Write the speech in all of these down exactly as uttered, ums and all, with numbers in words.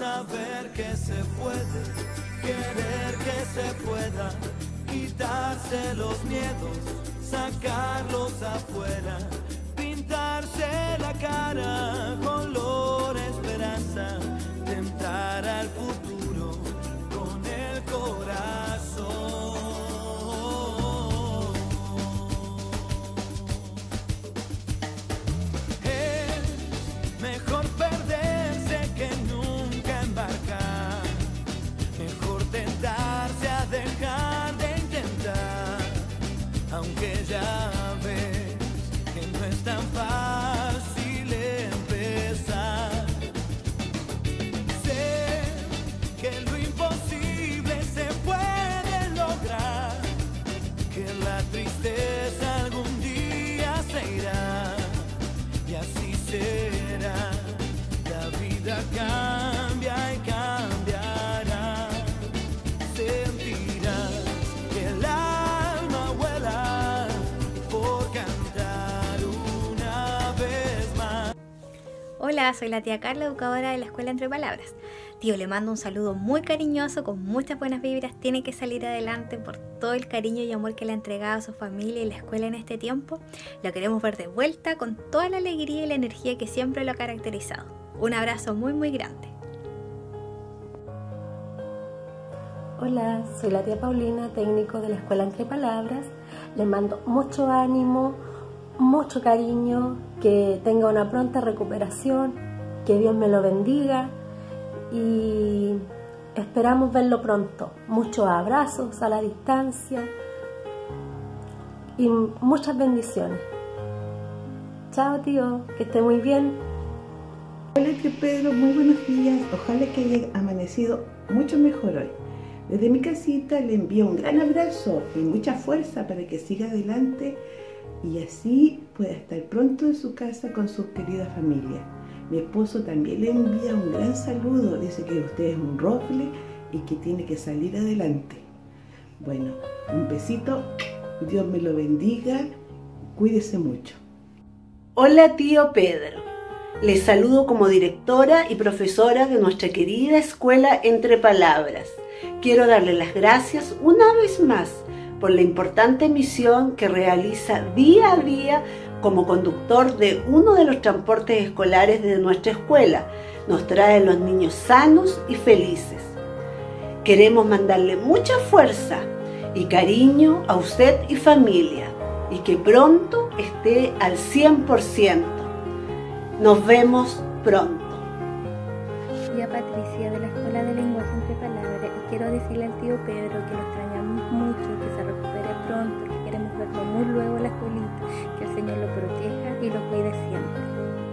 saber que se puede, querer que se pueda, quitarse los miedos, sacarlos afuera, pintarse la cara, color esperanza, tentar al futuro con el corazón. Es mejor perderse que nunca embarcar, mejor tentarse a dejar de intentar, aunque ya ves que no es tan fácil empezar. Sé que lo imposible se puede lograr, que la tristeza algún día se irá, y así será. La vida cambia y cambiará, sentirás que el alma vuela por cantar una vez más. Hola, soy la tía Carla, educadora de la Escuela Entre Palabras. Tío, le mando un saludo muy cariñoso, con muchas buenas vibras. Tiene que salir adelante por todo el cariño y amor que le ha entregado a su familia y la escuela en este tiempo. Lo queremos ver de vuelta con toda la alegría y la energía que siempre lo ha caracterizado. Un abrazo muy muy grande. Hola, soy la tía Paulina, técnico de la Escuela Entre Palabras. Les mando mucho ánimo, mucho cariño, que tenga una pronta recuperación, que Dios me lo bendiga y esperamos verlo pronto. Muchos abrazos a la distancia y muchas bendiciones. Chao tío, que esté muy bien. Hola tío Pedro, muy buenos días. Ojalá que haya amanecido mucho mejor hoy. Desde mi casita le envío un gran abrazo y mucha fuerza para que siga adelante y así pueda estar pronto en su casa con su querida familia. Mi esposo también le envía un gran saludo, dice que usted es un roble y que tiene que salir adelante. Bueno, un besito, Dios me lo bendiga, cuídese mucho. Hola tío Pedro, les saludo como directora y profesora de nuestra querida Escuela Entre Palabras. Quiero darle las gracias una vez más por la importante misión que realiza día a día como conductor de uno de los transportes escolares de nuestra escuela. Nos trae a los niños sanos y felices. Queremos mandarle mucha fuerza y cariño a usted y familia y que pronto esté al cien por ciento. Nos vemos pronto. Soy Patricia de la Escuela de Lenguaje Entre Palabras y quiero decirle al tío Pedro que lo extrañamos mucho, que se recupere pronto, que queremos verlo muy luego en la escuelita, que el Señor lo proteja y lo cuide siempre.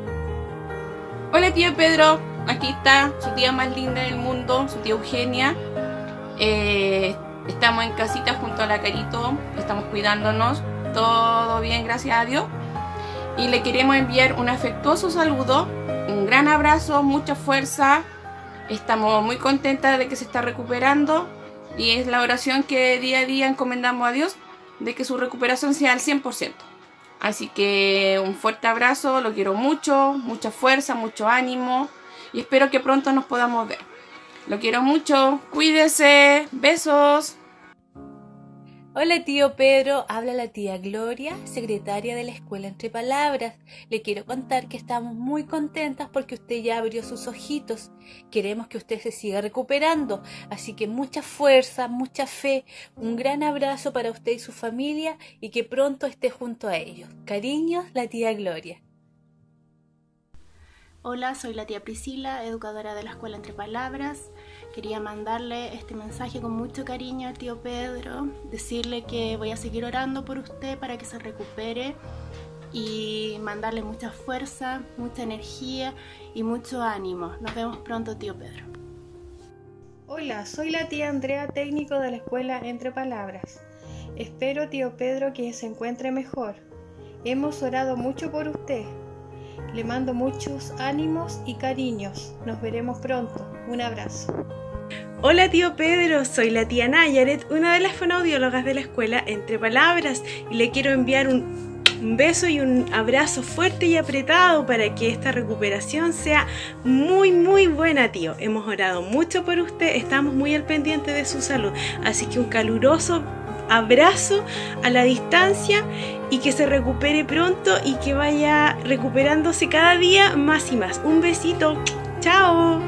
Hola tío Pedro, aquí está su tía más linda del mundo, su tía Eugenia. Eh, estamos en casita junto a la Carito, estamos cuidándonos, todo bien gracias a Dios. Y le queremos enviar un afectuoso saludo, un gran abrazo, mucha fuerza. Estamos muy contentas de que se está recuperando y es la oración que día a día encomendamos a Dios de que su recuperación sea al cien por ciento. Así que un fuerte abrazo, lo quiero mucho, mucha fuerza, mucho ánimo y espero que pronto nos podamos ver. Lo quiero mucho, cuídese, besos. Hola tío Pedro, habla la tía Gloria, secretaria de la Escuela Entre Palabras. Le quiero contar que estamos muy contentas porque usted ya abrió sus ojitos. Queremos que usted se siga recuperando, así que mucha fuerza, mucha fe, un gran abrazo para usted y su familia y que pronto esté junto a ellos. Cariños, la tía Gloria. Hola, soy la tía Priscila, educadora de la Escuela Entre Palabras. Quería mandarle este mensaje con mucho cariño al tío Pedro, decirle que voy a seguir orando por usted para que se recupere y mandarle mucha fuerza, mucha energía y mucho ánimo. Nos vemos pronto, tío Pedro. Hola, soy la tía Andrea, técnico de la Escuela Entre Palabras. Espero, tío Pedro, que se encuentre mejor. Hemos orado mucho por usted. Le mando muchos ánimos y cariños. Nos veremos pronto. Un abrazo. Hola tío Pedro, soy la tía Nayaret, una de las fonoaudiólogas de la Escuela Entre Palabras y le quiero enviar un Un beso y un abrazo fuerte y apretado para que esta recuperación sea muy muy buena, tío. Hemos orado mucho por usted, estamos muy al pendiente de su salud, así que un caluroso abrazo a la distancia y que se recupere pronto y que vaya recuperándose cada día más y más. Un besito, chao.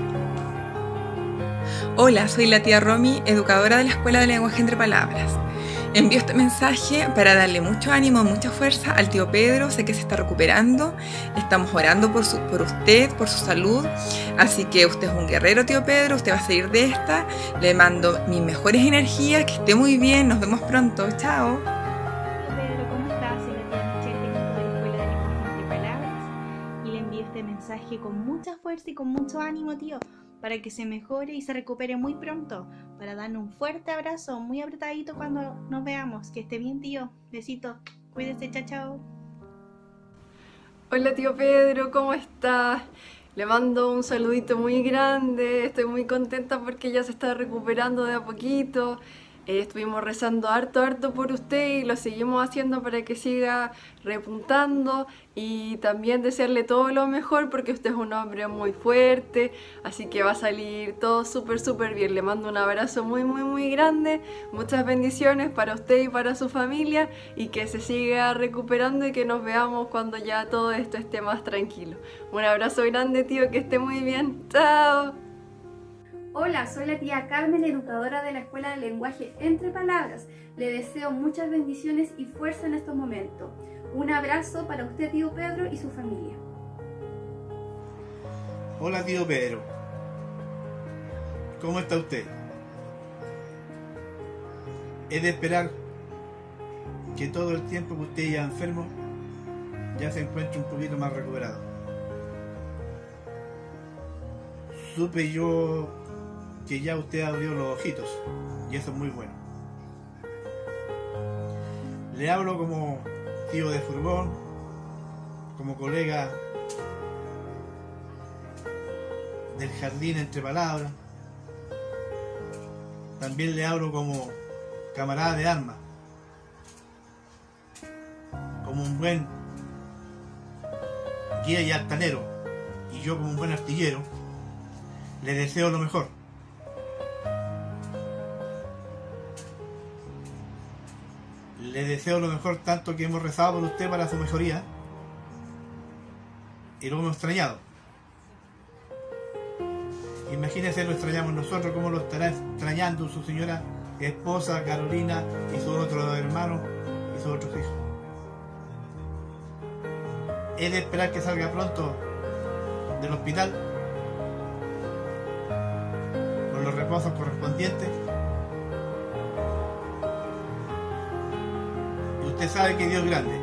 Hola, soy la tía Romy, educadora de la Escuela de Lenguaje Entre Palabras. Envío este mensaje para darle mucho ánimo, mucha fuerza al tío Pedro. Sé que se está recuperando, estamos orando por, su, por usted, por su salud, así que usted es un guerrero, tío Pedro, usted va a salir de esta. Le mando mis mejores energías, que esté muy bien, nos vemos pronto, chao. Pedro, ¿cómo estás? Soy la tía Michelle, técnico de la Escuela de Lenguaje Entre Palabras, y le envío este mensaje con mucha fuerza y con mucho ánimo, tío, para que se mejore y se recupere muy pronto, para darle un fuerte abrazo, muy apretadito cuando nos veamos. Que esté bien, tío. Besitos. Cuídese, chao, chao. Hola, tío Pedro, ¿cómo estás? Le mando un saludito muy grande. Estoy muy contenta porque ya se está recuperando de a poquito. Eh, estuvimos rezando harto, harto por usted y lo seguimos haciendo para que siga repuntando, y también desearle todo lo mejor porque usted es un hombre muy fuerte, así que va a salir todo súper súper bien. Le mando un abrazo muy muy muy grande, muchas bendiciones para usted y para su familia, y que se siga recuperando y que nos veamos cuando ya todo esto esté más tranquilo. Un abrazo grande, tío, que esté muy bien. Chao. Hola, soy la tía Carmen, educadora de la Escuela de Lenguaje Entre Palabras. Le deseo muchas bendiciones y fuerza en estos momentos. Un abrazo para usted, tío Pedro, y su familia. Hola, tío Pedro. ¿Cómo está usted? Es de esperar que todo el tiempo que usted ya enfermo ya se encuentre un poquito más recuperado. Supe yo que ya usted abrió los ojitos, y eso es muy bueno. Le hablo como tío de furgón, como colega del jardín Entre Palabras. También le hablo como camarada de armas, como un buen guía y altanero, y yo como un buen artillero. Le deseo lo mejor. Le deseo lo mejor, tanto que hemos rezado por usted para su mejoría y lo hemos extrañado. Imagínese, lo extrañamos nosotros, cómo lo estará extrañando su señora esposa Carolina y sus otros hermanos y sus otros hijos. He de esperar que salga pronto del hospital con los reposos correspondientes. Usted sabe que Dios es grande.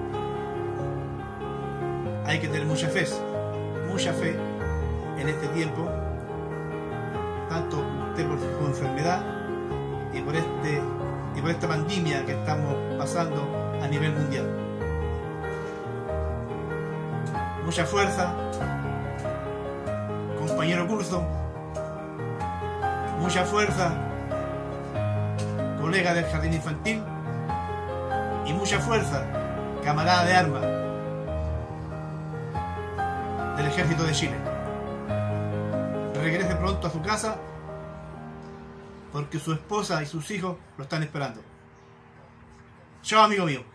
Hay que tener mucha fe, mucha fe en este tiempo, tanto usted por su enfermedad y por, este, y por esta pandemia que estamos pasando a nivel mundial. Mucha fuerza, compañero curso, mucha fuerza, colega del jardín infantil, y mucha fuerza, camarada de armas del Ejército de Chile. Regrese pronto a su casa porque su esposa y sus hijos lo están esperando. Chao, amigo mío.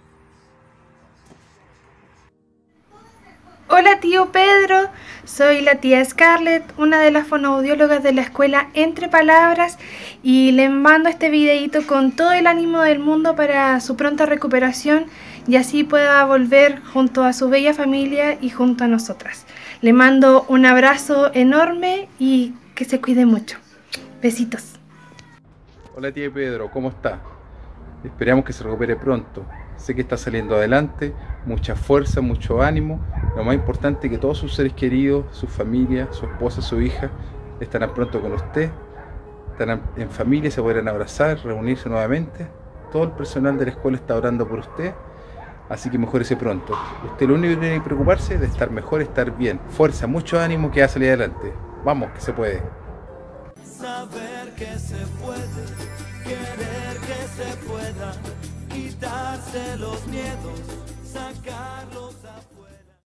Hola, tío Pedro, soy la tía Scarlett, una de las fonoaudiólogas de la Escuela Entre Palabras, y le mando este videito con todo el ánimo del mundo para su pronta recuperación y así pueda volver junto a su bella familia y junto a nosotras. Le mando un abrazo enorme y que se cuide mucho. Besitos. Hola, tía Pedro, ¿cómo está? Esperamos que se recupere pronto. Sé que está saliendo adelante, mucha fuerza, mucho ánimo. Lo más importante es que todos sus seres queridos, su familia, su esposa, su hija, estarán pronto con usted. Estarán en familia, se podrán abrazar, reunirse nuevamente. Todo el personal de la escuela está orando por usted, así que mejórese pronto. Usted lo único que tiene que preocuparse es de estar mejor, estar bien. Fuerza, mucho ánimo, que va a salir adelante. Vamos, que se puede. Saber que se puede, querer que se pueda, quitarse los miedos